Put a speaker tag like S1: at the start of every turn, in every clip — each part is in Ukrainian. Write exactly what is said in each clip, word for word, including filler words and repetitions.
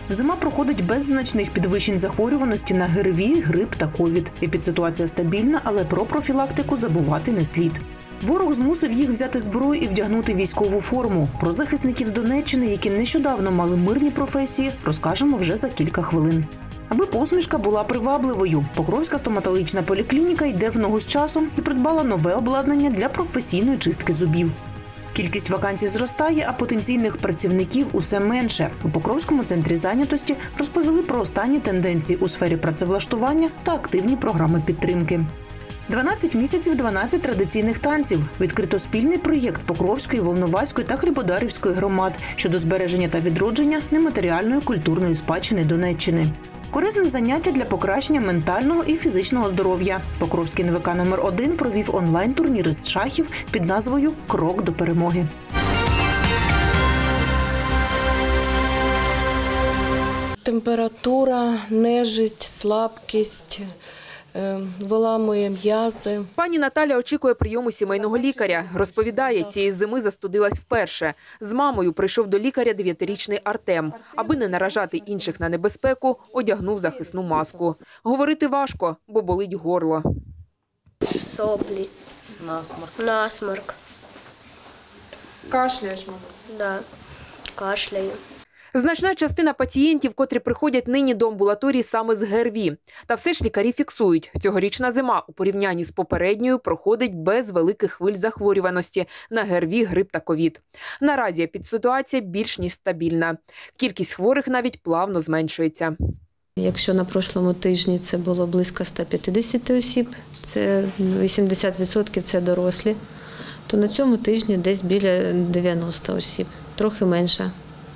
S1: Зима проходить без значних підвищень захворюваності на ГРВІ, грип та ковід. Епідситуація стабільна, але про профілактику забувати не слід. Ворог змусив їх взяти зброю і вдягнути військову форму. Про захисників з Донеччини, які нещодавно мали мирні професії, розкажемо вже за кілька хвилин. Аби посмішка була привабливою, Покровська стоматологічна поліклініка йде в ногу з часом і придбала нове обладнання для професійної чистки зубів. Кількість вакансій зростає, а потенційних працівників усе менше. У Покровському центрі зайнятості розповіли про останні тенденції у сфері працевлаштування та активні програми підтримки. дванадцять місяців, дванадцять традиційних танців. Відкрито спільний проєкт Покровської, Волноваської та Хлібодарівської громад щодо збереження та відродження нематеріальної культурної спадщини Донеччини. Корисне заняття для покращення ментального і фізичного здоров'я. Покровський ен ве ка номер один провів онлайн-турнір із шахів під назвою «Крок до перемоги».
S2: Температура, нежить, слабкість, виламує м'язи.
S3: Пані Наталя очікує прийому сімейного лікаря. Розповідає, цієї зими застудилась вперше. З мамою прийшов до лікаря дев'ятирічний Артем. Аби не наражати інших на небезпеку, одягнув захисну маску. Говорити важко, бо болить горло.
S4: Соплі.
S2: Насморк.
S4: Насморк.
S2: Кашляєш, мабуть?
S4: Да. Кашляю.
S3: Значна частина пацієнтів, котрі приходять нині до амбулаторії саме з ГРВІ. Та все ж лікарі фіксують, цьогорічна зима у порівнянні з попередньою проходить без великих хвиль захворюваності на ГРВІ, грип та ковід. Наразі епідситуація більш ніж стабільна. Кількість хворих навіть плавно зменшується.
S5: Якщо на прошлому тижні це було близько ста п'ятдесяти осіб, це вісімдесят відсотків це дорослі, то на цьому тижні десь біля дев'яноста осіб, трохи менше.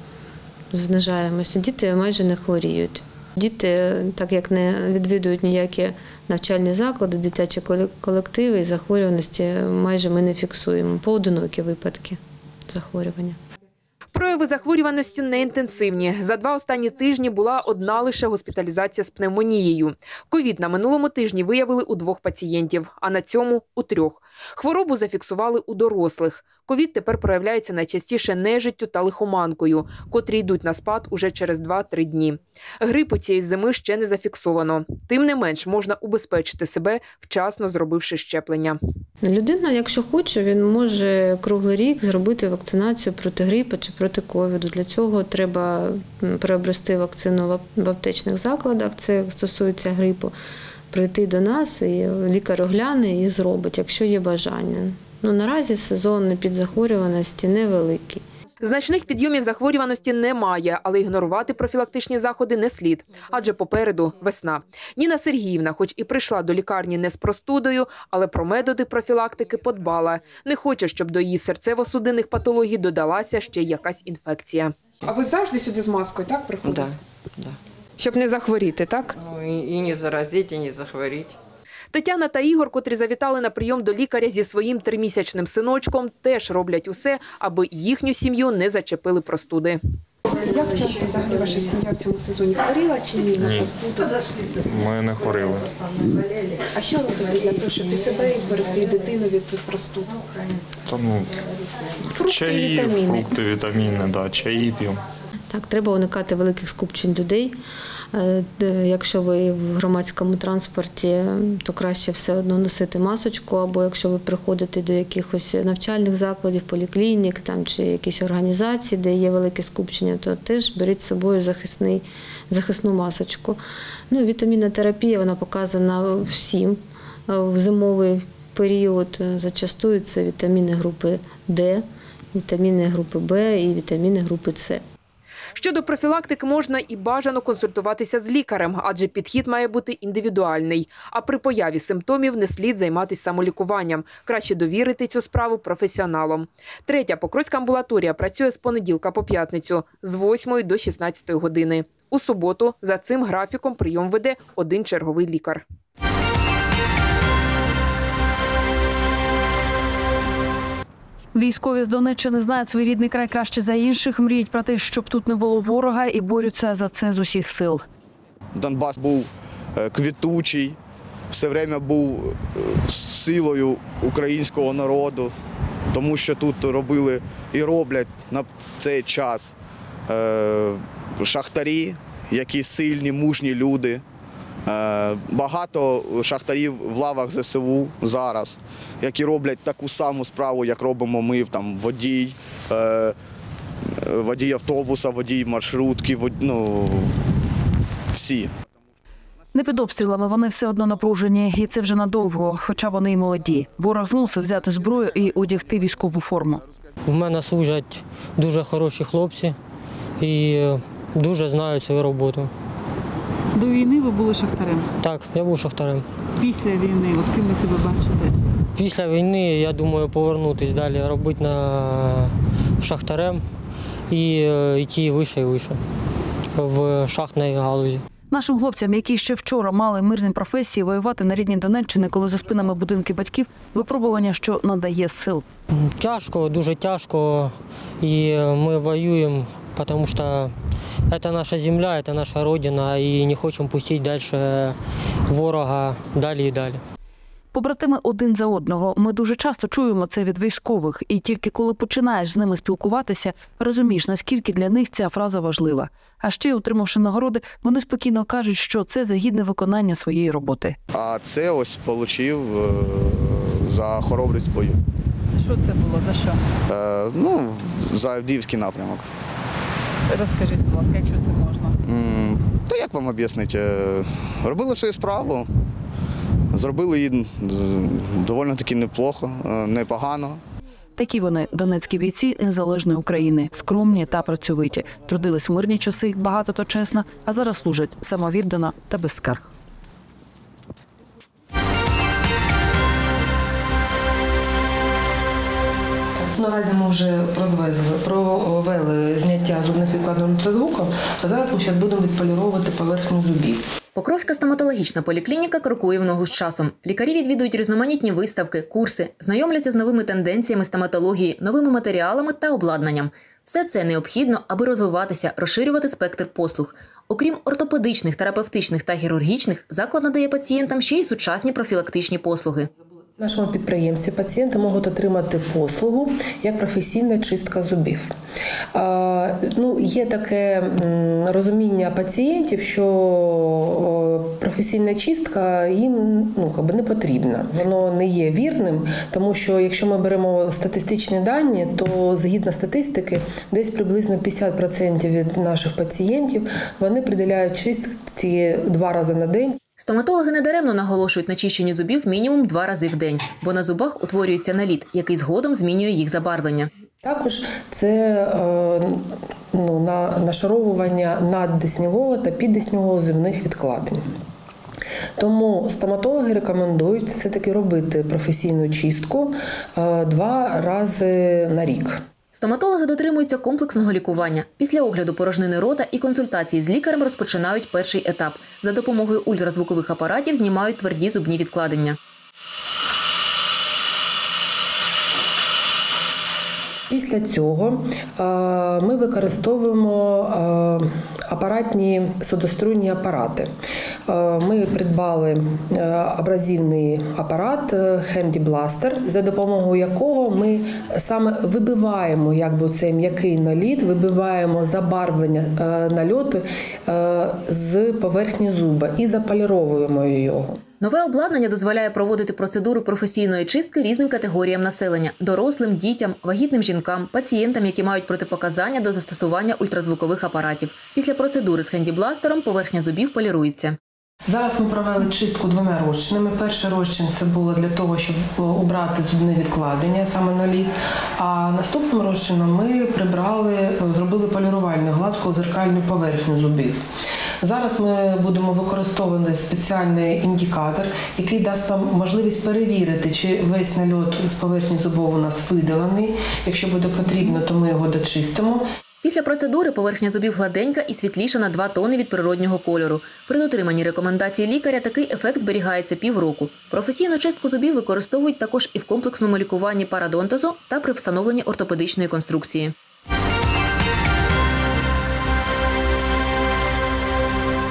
S5: Знижаємося. Діти майже не хворіють. Діти, так як не відвідують ніякі навчальні заклади, дитячі колективи і захворюваності майже ми не фіксуємо. Поодинокі випадки захворювання.
S3: Прояви захворюваності не інтенсивні. За два останні тижні була одна лише госпіталізація з пневмонією. Ковід на минулому тижні виявили у двох пацієнтів, а на цьому – у трьох. Хворобу зафіксували у дорослих. Ковід тепер проявляється найчастіше нежиттю та лихоманкою, котрі йдуть на спад уже через два-три дні. Грипу цієї зими ще не зафіксовано. Тим не менш, можна убезпечити себе, вчасно зробивши щеплення.
S5: Людина, якщо хоче, він може круглий рік зробити вакцинацію проти грипу чи проти ковіду. Для цього треба приобрести вакцину в аптечних закладах, це стосується грипу, прийти до нас, і лікар огляне і зробить, якщо є бажання. Ну, наразі сезон підзахворюваності невеликий.
S3: Значних підйомів захворюваності немає, але ігнорувати профілактичні заходи не слід, адже попереду весна. Ніна Сергіївна, хоч і прийшла до лікарні не з простудою, але про методи профілактики подбала. Не хоче, щоб до її серцево-судинних патологій додалася ще якась інфекція.
S6: А ви завжди сюди з маскою, так, приходите?
S7: Так, да, да.
S6: Щоб не захворіти, так?
S7: Ну, і, і не заразити, і не захворіти.
S3: Тетяна та Ігор, котрі завітали на прийом до лікаря зі своїм тримісячним сином, теж роблять усе, аби їхню сім'ю не зачепили простуди.
S6: Як часто взагалі ваша сім'я в цьому сезоні хворіла чи ні на простуду?
S8: Ми не хворіли.
S6: А що робити для того, щоб і себе, і вберегти, і дитину від простуд?
S8: Тому
S6: Фрукти,
S8: чаї,
S6: вітаміни.
S8: фрукти, вітаміни, да, чаї п'ємо.
S5: Так, треба уникати великих скупчень людей. Якщо ви в громадському транспорті, то краще все одно носити масочку, або якщо ви приходите до якихось навчальних закладів, поліклінік там, чи якісь організації, де є велике скупчення, то теж беріть з собою захисний, захисну масочку. Ну, вітамінна терапія, вона показана всім. В зимовий період зачастую це вітаміни групи Д, вітаміни групи Б і вітаміни групи С.
S3: Щодо профілактики можна і бажано консультуватися з лікарем, адже підхід має бути індивідуальний. А при появі симптомів не слід займатися самолікуванням. Краще довірити цю справу професіоналам. Третя Покровська амбулаторія працює з понеділка по п'ятницю з восьмої до шістнадцятої години. У суботу за цим графіком прийом веде один черговий лікар.
S9: Військові з Донеччини знають свій рідний край краще за інших, мріють про те, щоб тут не було ворога, і борються за це з усіх сил.
S10: Донбас був квітучий, все время був силою українського народу, тому що тут робили і роблять на цей час е, шахтарі, які сильні, мужні люди. Е, багато шахтарів в лавах зе се у зараз, які роблять таку саму справу, як робимо ми, там, водій, е, водій автобуса, водій маршрутки, вод, ну, всі.
S9: Не під обстрілами вони все одно напружені, і це вже надовго, хоча вони й молоді. Ворог змусив взяти зброю і одягти військову форму.
S11: У мене служать дуже хороші хлопці і дуже знають свою роботу.
S12: До війни ви були шахтарем?
S11: Так, я був шахтарем.
S12: Після війни, от ким ви себе бачите?
S11: Після війни, я думаю, повернутися далі, робити на шахтарем і йти вище і вище в шахтній галузі.
S9: Нашим хлопцям, які ще вчора мали мирні професії, воювати на рідній Донеччині, коли за спинами будинки батьків, випробування, що надає сил.
S11: Тяжко, дуже тяжко, і ми воюємо, тому що це наша земля, це наша родина, і не хочемо пустити далі ворога далі і далі.
S9: Побратими один за одного. Ми дуже часто чуємо це від військових. І тільки коли починаєш з ними спілкуватися, розумієш, наскільки для них ця фраза важлива. А ще, отримавши нагороди, вони спокійно кажуть, що це за гідне виконання своєї роботи.
S10: А це ось отримав за хоробрість в бою.
S12: Що це було? За що?
S10: Е, ну, за Авдіївський напрямок.
S12: Розкажіть, будь ласка, якщо це можна.
S10: М, Та як вам об'яснити? Робили свою справу. Зробили її доволі таки неплохо, непогано.
S9: Такі вони, донецькі бійці незалежної України, скромні та працьовиті. Трудились в мирні часи, багато то чесно, а зараз служать самовіддано та без скарг.
S13: Наразі ми вже розвезли, провели зняття зубних відкладень ультразвуком, а зараз ми ще будемо відполіровувати поверхню зубів.
S14: Покровська стоматологічна поліклініка крокує в ногу з часом. Лікарі відвідують різноманітні виставки, курси, знайомляться з новими тенденціями стоматології, новими матеріалами та обладнанням. Все це необхідно, аби розвиватися, розширювати спектр послуг. Окрім ортопедичних, терапевтичних та хірургічних, заклад надає пацієнтам ще й сучасні профілактичні послуги.
S13: В нашому підприємстві пацієнти можуть отримати послугу як професійна чистка зубів. А, ну, є таке розуміння пацієнтів, що професійна чистка їм ну, якби не потрібна. Воно не є вірним, тому що якщо ми беремо статистичні дані, то згідно статистики, десь приблизно п'ятдесят відсотків від наших пацієнтів вони приділяють чистці два рази на день.
S14: Стоматологи недаремно наголошують на чищенні зубів мінімум два рази в день, бо на зубах утворюється наліт, який згодом змінює їх забарвлення.
S13: Також це ну, нашаровування наддесневого та піддесневого зубних відкладень. Тому стоматологи рекомендують все-таки робити професійну чистку два рази на рік.
S14: Стоматологи дотримуються комплексного лікування. Після огляду порожнини рота і консультації з лікарем розпочинають перший етап. За допомогою ультразвукових апаратів знімають тверді зубні відкладення.
S13: Після цього ми використовуємо апаратні судострунні апарати. Ми придбали абразивний апарат Handy Blaster, за допомогою якого ми саме вибиваємо якби, цей м'який наліт, вибиваємо забарвлення нальоту з поверхні зуба і заполіровуємо його.
S14: Нове обладнання дозволяє проводити процедуру професійної чистки різним категоріям населення – дорослим, дітям, вагітним жінкам, пацієнтам, які мають протипоказання до застосування ультразвукових апаратів. Після процедури з хенді-бластером поверхня зубів полірується.
S13: Зараз ми провели чистку двома розчинами. Перший розчин – це було для того, щоб убрати зубне відкладення, саме наліт. А наступним розчином ми прибрали, зробили полірувальну гладку дзеркальну поверхню зубів. Зараз ми будемо використовувати спеціальний індикатор, який дасть нам можливість перевірити, чи весь нальот з поверхні зубов у нас видалений. Якщо буде потрібно, то ми його дочистимо.
S14: Після процедури поверхня зубів гладенька і світліша на два тони від природнього кольору. При дотриманні рекомендацій лікаря такий ефект зберігається півроку. Професійну чистку зубів використовують також і в комплексному лікуванні парадонтозу та при встановленні ортопедичної конструкції.
S3: У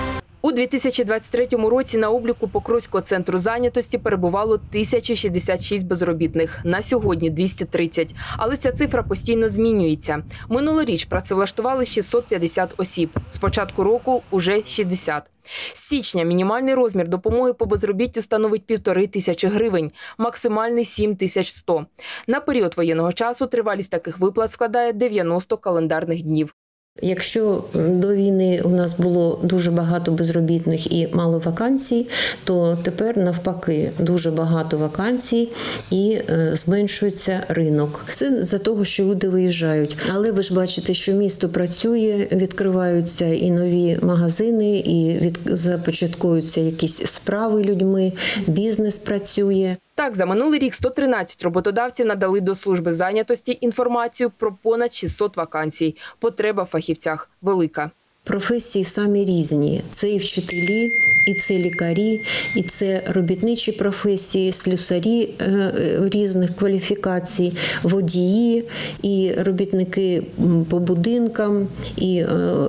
S3: У дві тисячі двадцять третьому році на обліку Покровського центру зайнятості перебувало тисяча шістдесят шість безробітних, на сьогодні – двісті тридцять. Але ця цифра постійно змінюється. Минулоріч працевлаштували шістсот п'ятдесят осіб, з початку року – уже шістдесят. З січня мінімальний розмір допомоги по безробіттю становить півтори тисячі гривень, максимальний – сім тисяч сто. На період воєнного часу тривалість таких виплат складає дев'яносто календарних днів.
S15: Якщо до війни у нас було дуже багато безробітних і мало вакансій, то тепер навпаки дуже багато вакансій і зменшується ринок. Це за того, що люди виїжджають. Але ви ж бачите, що місто працює, відкриваються і нові магазини, і від... започатковуються якісь справи людьми, бізнес працює.
S3: Так, за минулий рік сто тринадцять роботодавців надали до служби зайнятості інформацію про понад шістсот вакансій. Потреба в фахівцях велика.
S15: Професії самі різні. Це і вчителі, і це лікарі, і це робітничі професії, слюсарі різних кваліфікацій, водії, і робітники по будинкам, і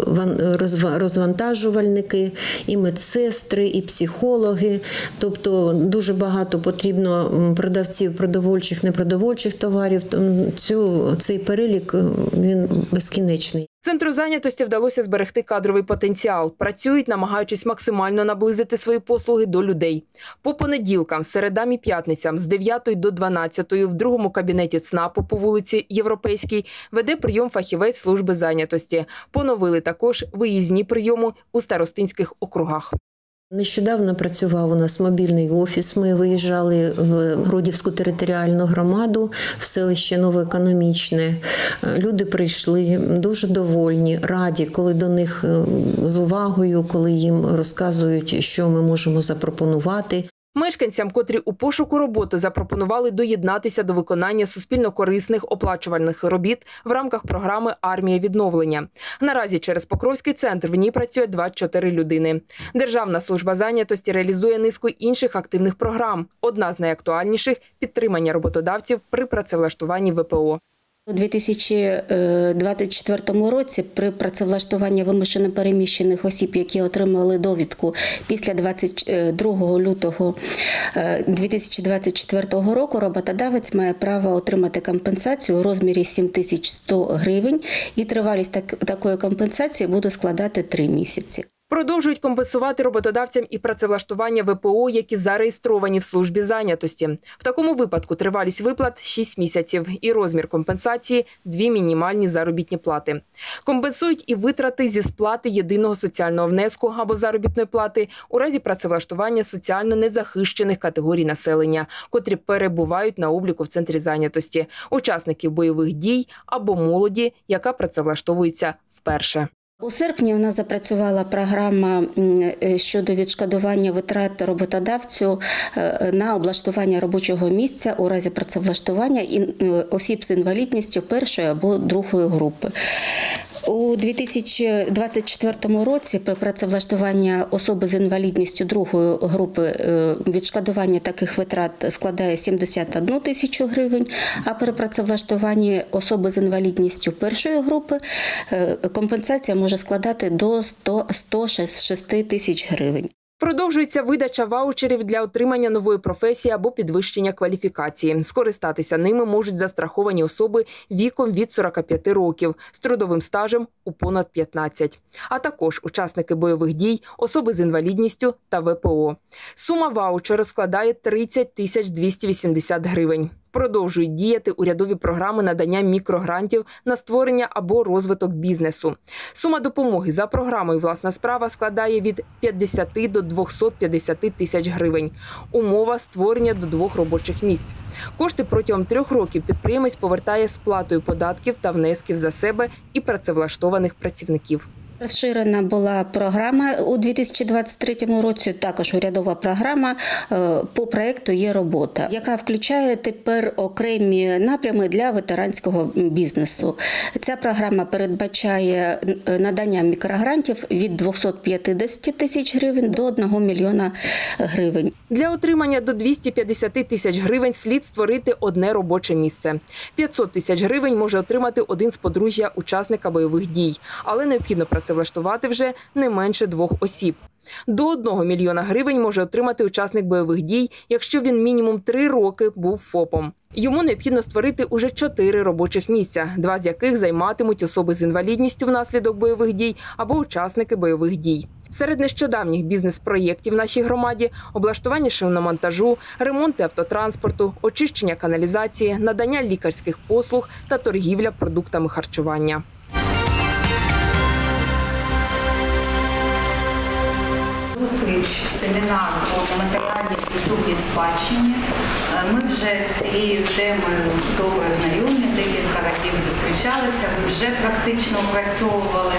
S15: розвантажувальники, і медсестри, і психологи. Тобто дуже багато потрібно продавців продовольчих, непродовольчих товарів. Цю, цей перелік, він безкінечний.
S3: Центру зайнятості вдалося зберегти кадровий потенціал. Працюють, намагаючись максимально наблизити свої послуги до людей. По понеділкам, середам і п'ятницям з дев'ятої до дванадцятої в другому кабінеті ЦНАПу по вулиці Європейській веде прийом фахівець служби зайнятості. Поновили також виїзні прийоми у старостинських округах.
S15: Нещодавно працював у нас мобільний офіс. Ми виїжджали в Гродівську територіальну громаду, в селище Новоекономічне. Люди прийшли дуже довольні, раді, коли до них з увагою, коли їм розказують, що ми можемо запропонувати.
S3: Мешканцям, котрі у пошуку роботи, запропонували доєднатися до виконання суспільно-корисних оплачувальних робіт в рамках програми «Армія відновлення». Наразі через Покровський центр в ній працює двадцять чотири людини. Державна служба зайнятості реалізує низку інших активних програм. Одна з найактуальніших – підтримання роботодавців при працевлаштуванні В П О.
S16: У дві тисячі двадцять четвертому році при працевлаштуванні вимушено переміщених осіб, які отримали довідку після двадцять другого лютого дві тисячі двадцять четвертого року, роботодавець має право отримати компенсацію у розмірі сім тисяч сто гривень, і тривалість такої компенсації буде складати три місяці.
S3: Продовжують компенсувати роботодавцям і працевлаштування В П О, які зареєстровані в службі зайнятості. В такому випадку тривалість виплат – шість місяців і розмір компенсації – дві мінімальні заробітні плати. Компенсують і витрати зі сплати єдиного соціального внеску або заробітної плати у разі працевлаштування соціально незахищених категорій населення, котрі перебувають на обліку в центрі зайнятості, учасників бойових дій або молоді, яка працевлаштовується вперше.
S16: У серпні у нас запрацювала програма щодо відшкодування витрат роботодавцю на облаштування робочого місця у разі працевлаштування осіб з інвалідністю першої або другої групи. У дві тисячі двадцять четвертому році при працевлаштуванні особи з інвалідністю другої групи відшкодування таких витрат складає сімдесят одну тисячу гривень, а при працевлаштуванні особи з інвалідністю першої групи компенсація може складати до сто шість тисяч гривень.
S3: Продовжується видача ваучерів для отримання нової професії або підвищення кваліфікації. Скористатися ними можуть застраховані особи віком від сорока п'яти років з трудовим стажем у понад п'ятнадцять. А також учасники бойових дій, особи з інвалідністю та В П О. Сума ваучеру складає тридцять тисяч двісті вісімдесят гривень. Продовжують діяти урядові програми надання мікрогрантів на створення або розвиток бізнесу. Сума допомоги за програмою «Власна справа» складає від п'ятдесяти до двохсот п'ятдесяти тисяч гривень. Умова – створення до двох робочих місць. Кошти протягом трьох років підприємець повертає сплатою податків та внесків за себе і працевлаштованих працівників.
S16: Розширена була програма у дві тисячі двадцять третьому році, також урядова програма по проєкту «Є робота», яка включає тепер окремі напрями для ветеранського бізнесу. Ця програма передбачає надання мікрогрантів від двохсот п'ятдесят тисяч гривень до одного мільйона гривень.
S3: Для отримання до двохсот п'ятдесят тисяч гривень слід створити одне робоче місце. п'ятсот тисяч гривень може отримати один з подружжя учасника бойових дій, але необхідно працевлаштувати вже не менше двох осіб. До одного мільйона гривень може отримати учасник бойових дій, якщо він мінімум три роки був ФОПом. Йому необхідно створити уже чотири робочих місця, два з яких займатимуть особи з інвалідністю внаслідок бойових дій або учасники бойових дій. Серед нещодавніх бізнес-проєктів в нашій громаді – облаштування шиномонтажу, ремонти автотранспорту, очищення каналізації, надання лікарських послуг та торгівля продуктами харчування.
S17: Зустріч, семінар по матеріальній культурній спадщині. Ми вже з цією темою добре знайомі, декілька разів зустрічалися, ви вже практично опрацьовували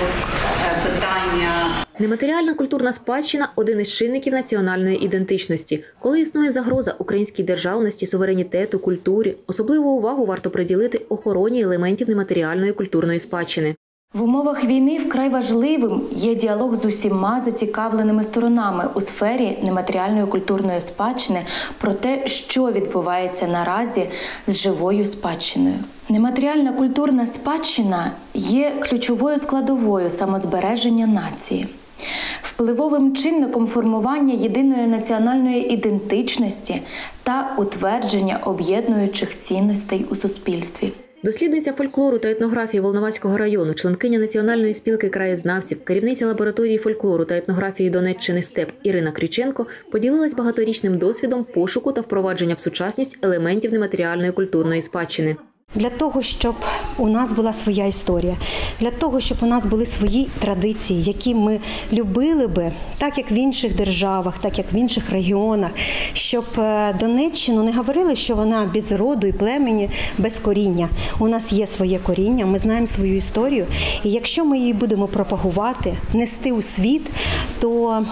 S17: питання.
S14: Нематеріальна культурна спадщина – один із чинників національної ідентичності. Коли існує загроза українській державності, суверенітету, культурі, особливу увагу варто приділити охороні елементів нематеріальної культурної спадщини.
S18: В умовах війни вкрай важливим є діалог з усіма зацікавленими сторонами у сфері нематеріальної культурної спадщини про те, що відбувається наразі з живою спадщиною. Нематеріальна культурна спадщина є ключовою складовою самозбереження нації, впливовим чинником формування єдиної національної ідентичності та утвердження об'єднуючих цінностей у суспільстві.
S14: Дослідниця фольклору та етнографії Волноваського району, членкиня Національної спілки краєзнавців, керівниця лабораторії фольклору та етнографії Донеччини «Степ» Ірина Крюченко поділилась багаторічним досвідом пошуку та впровадження в сучасність елементів нематеріальної культурної спадщини.
S19: Для того, щоб у нас була своя історія, для того, щоб у нас були свої традиції, які ми любили би, так як в інших державах, так як в інших регіонах, щоб Донеччину не говорили, що вона без роду і племені, без коріння. У нас є своє коріння, ми знаємо свою історію, і якщо ми її будемо пропагувати, нести у світ, то,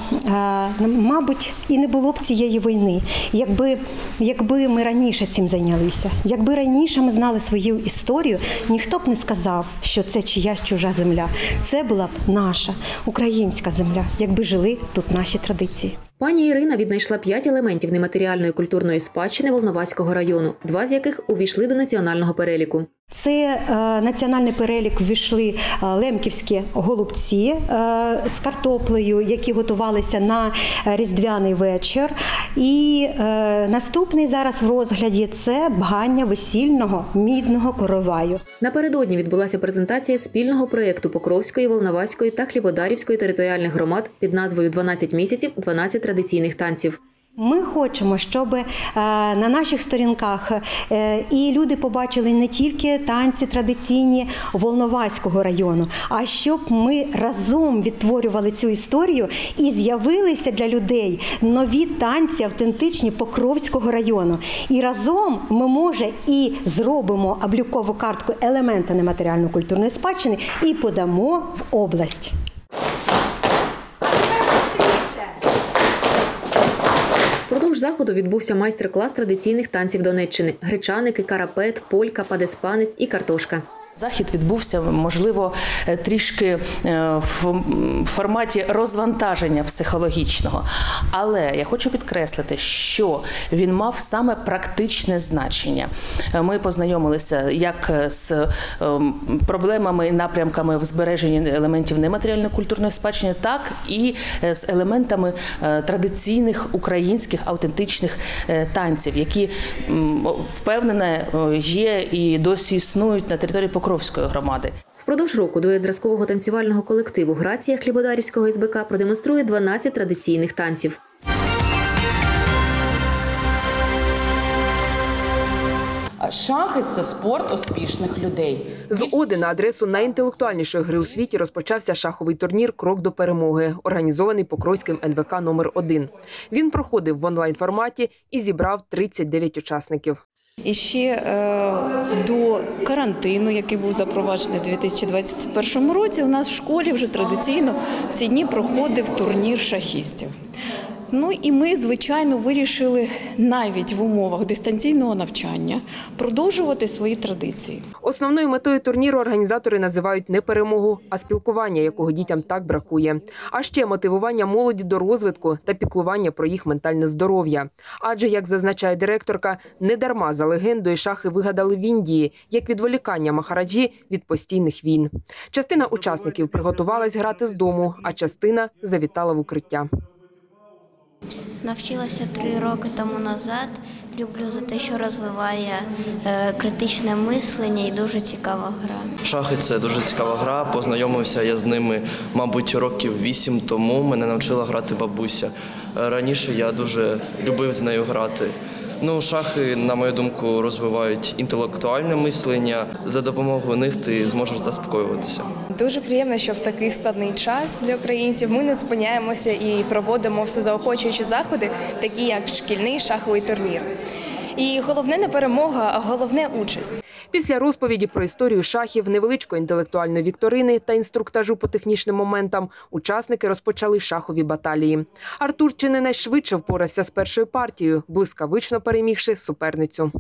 S19: мабуть, і не було б цієї війни, якби, якби ми раніше цим зайнялися, якби раніше ми знали свою історію, ніхто б не сказав, що це чиясь чужа земля. Це була б наша, українська земля, якби жили тут наші традиції.
S14: Пані Ірина віднайшла п'ять елементів нематеріальної культурної спадщини Волноваського району, два з яких увійшли до національного переліку.
S19: Це е, національний перелік ввійшли е, лемківські голубці е, з картоплею, які готувалися на різдвяний вечір. І е, наступний зараз в розгляді – це бгання весільного мідного короваю.
S14: Напередодні відбулася презентація спільного проєкту Покровської, Волноваської та Хлібодарівської територіальних громад під назвою «дванадцять місяців, дванадцять традиційних танців».
S19: Ми хочемо, щоб на наших сторінках і люди побачили не тільки танці традиційні Волноваського району, а щоб ми разом відтворювали цю історію і з'явилися для людей нові танці автентичні Покровського району. І разом ми, може, і зробимо облікову картку елемента нематеріальної культурної спадщини і подамо в область.
S14: Впродовж заходу відбувся майстер-клас традиційних танців Донеччини – гречаники, карапет, полька, падеспанець і картошка.
S20: Захід відбувся, можливо, трішки в форматі розвантаження психологічного. Але я хочу підкреслити, що він мав саме практичне значення. Ми познайомилися як з проблемами і напрямками в збереженні елементів нематеріальної культурної спадщини, так і з елементами традиційних українських автентичних танців, які, впевнена, є і досі існують на території Покровської громади.
S14: Впродовж року дует зразкового танцювального колективу «Грація» Хлібодарівського ес бе ка продемонструє дванадцять традиційних танців.
S21: Шахи – це спорт успішних людей.
S3: З оди на адресу найінтелектуальнішої гри у світі розпочався шаховий турнір «Крок до перемоги», організований Покровським ен ве ка номер один. Він проходив в онлайн-форматі і зібрав тридцять дев'ять учасників.
S22: І ще е, до карантину, який був запроваджений у дві тисячі двадцять першому році, у нас в школі вже традиційно в ці дні проходив турнір шахістів. Ну і ми, звичайно, вирішили навіть в умовах дистанційного навчання продовжувати свої традиції.
S3: Основною метою турніру організатори називають не перемогу, а спілкування, якого дітям так бракує. А ще мотивування молоді до розвитку та піклування про їх ментальне здоров'я. Адже, як зазначає директорка, недарма за легендою шахи вигадали в Індії, як відволікання махараджі від постійних війн. Частина учасників приготувалась грати з дому, а частина завітала в укриття.
S4: Навчилася три роки тому назад. Люблю за те, що розвиває е, критичне мислення і дуже цікава гра.
S1: Шахи – це дуже цікава гра. Познайомився я з ними, мабуть, років вісім тому. Мене навчила грати бабуся. Раніше я дуже любив з нею грати. Ну, шахи, на мою думку, розвивають інтелектуальне мислення. За допомогою них ти зможеш заспокоюватися.
S2: Дуже приємно, що в такий складний час для українців ми не зупиняємося і проводимо всезаохочуючі заходи, такі як шкільний шаховий турнір. І головне не перемога, а головне участь.
S3: Після розповіді про історію шахів, невеличкої інтелектуальної вікторини та інструктажу по технічним моментам учасники розпочали шахові баталії. Артур чи не найшвидше впорався з першою партією, блискавично перемігши суперницю.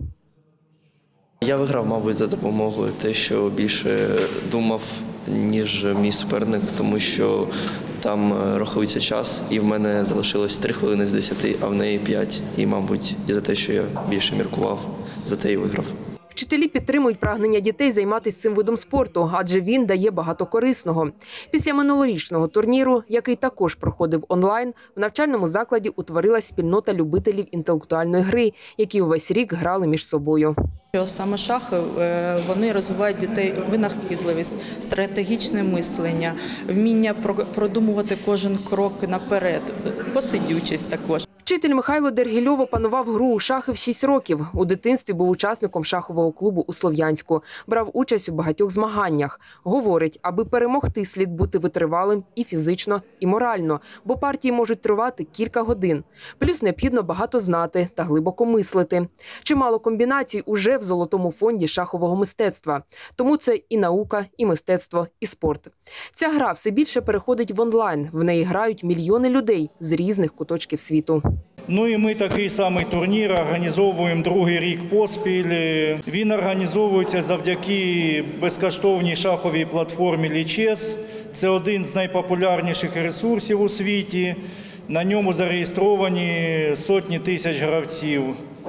S1: Я виграв, мабуть, за допомогою те, що більше думав, ніж мій суперник, тому що там рахується час, і в мене залишилось три хвилини з десяти, а в неї п'ять. І, мабуть, і за те, що я більше міркував, за те і виграв.
S3: Вчителі підтримують прагнення дітей займатися цим видом спорту, адже він дає багато корисного. Після минулорічного турніру, який також проходив онлайн, в навчальному закладі утворилась спільнота любителів інтелектуальної гри, які увесь рік грали між собою.
S22: Саме шахи, вони розвивають дітей винахідливість, стратегічне мислення, вміння продумувати кожен крок наперед, посидючість також.
S3: Вчитель Михайло Дергільов опанував гру у шахи в шість років. У дитинстві був учасником шахового клубу у Слов'янську. Брав участь у багатьох змаганнях. Говорить, аби перемогти, слід бути витривалим і фізично, і морально, бо партії можуть тривати кілька годин. Плюс необхідно багато знати та глибоко мислити. Чимало комбінацій уже в золотому фонді шахового мистецтва. Тому це і наука, і мистецтво, і спорт. Ця гра все більше переходить в онлайн. В неї грають мільйони людей з різних куточків світу.
S23: Ну і ми такий самий турнір організовуємо другий рік поспіль. Він організовується завдяки безкоштовній шаховій платформі Lichess. Це один з найпопулярніших ресурсів у світі. На ньому зареєстровані сотні тисяч гравців.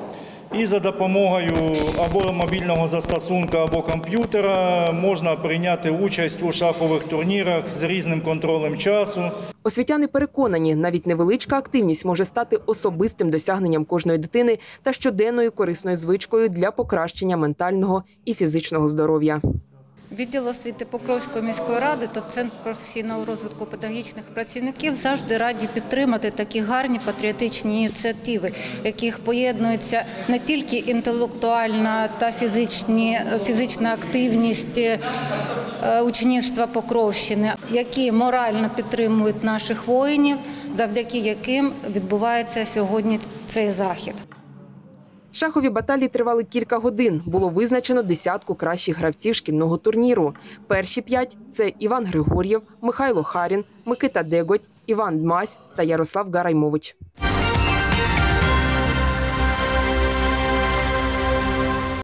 S23: І за допомогою або мобільного застосунка, або комп'ютера можна прийняти участь у шахових турнірах з різним контролем часу.
S3: Освітяни переконані, навіть невеличка активність може стати особистим досягненням кожної дитини та щоденною корисною звичкою для покращення ментального і фізичного здоров'я.
S24: Відділ освіти Покровської міської ради та Центр професійного розвитку педагогічних працівників завжди раді підтримати такі гарні патріотичні ініціативи, в яких поєднується не тільки інтелектуальна та фізичні, фізична активність учнівства Покровщини, які морально підтримують наших воїнів, завдяки яким відбувається сьогодні цей захід.
S3: Шахові баталії тривали кілька годин. Було визначено десятку кращих гравців шкільного турніру. Перші п'ять – це Іван Григор'єв, Михайло Харін, Микита Деготь, Іван Дмась та Ярослав Гараймович.